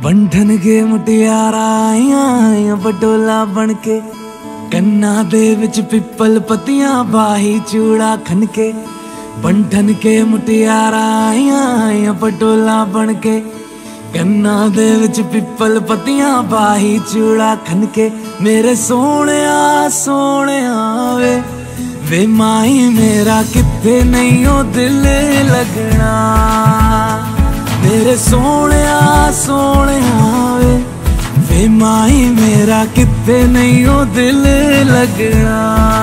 बंधन के मुटियारा आइया बटोला बनके कन्ना दे विच पिपल पतियां बाही चूड़ा खनके। बंधन के मुटियारा आइया बटोला बनके कन्ना दे विच पिपल पतियां बाही चूड़ा खनके। मेरे सोने वे माही मेरा किथे नहीं ओ दिल लगना। मेरे सोने वे माही मेरा किथे नहीं ओ दिल लगना।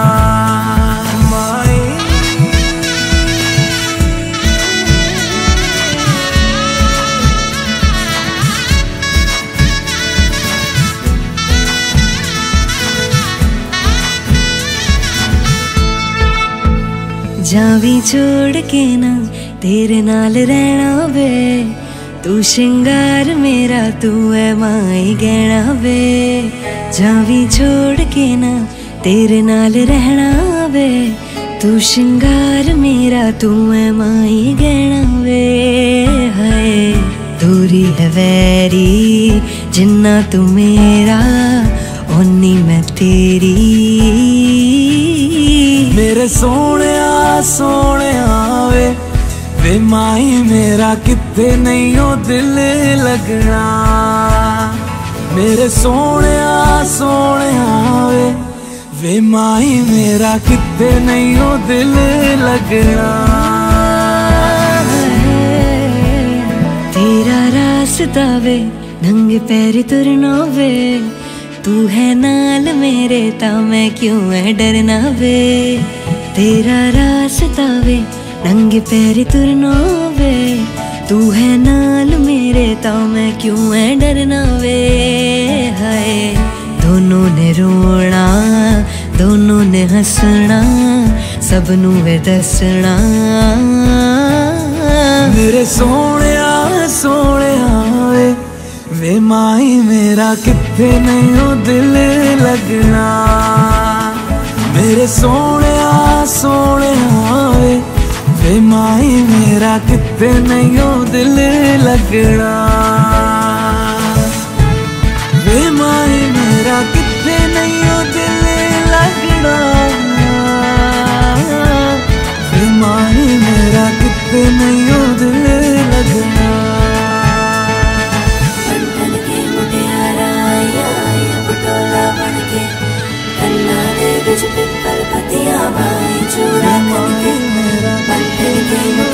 जावी छोड़ के ना तेरे नाल रहना वे, तू श्रृंगार मेरा तू है माई गहना वे। जावी छोड़ के ना तेरे नाल रहना वे, तू श्रृंगार मेरा तू है माई गहना वे। हाय दूरी है वैरी जिन्ना तू मेरा ओनी मैं तेरी। मेरे सोने वे माही मेरा किथे नहीं ओ दिल लगना। मेरे सोने वे माही मेरा किथे नहीं ओ दिल लगना। तेरा रास्ता वे नंगे पैर तुरना वे, तू है नाल मेरे ता मैं क्यों है डरना वे। तेरा रास्ता वे नंगे पैर तुरना वे, तू है नाल मेरे ता मैं क्यों है डरना वे। हाय दोनों ने रोना दोनों ने हंसना सबनू वे दसना। मेरे सोने वे माही मेरा किथे नहीं ओ दिल लगना। मेरे सोने वे माही मेरा किथे नहीं ओ दिल लगना। वे माही मेरा किथे नहीं ओ दिल लगना। वे माही मेरा किथे नहीं ओ दिल लगना। पिपल पतिया बाई चूड़ा खनके, बंधन के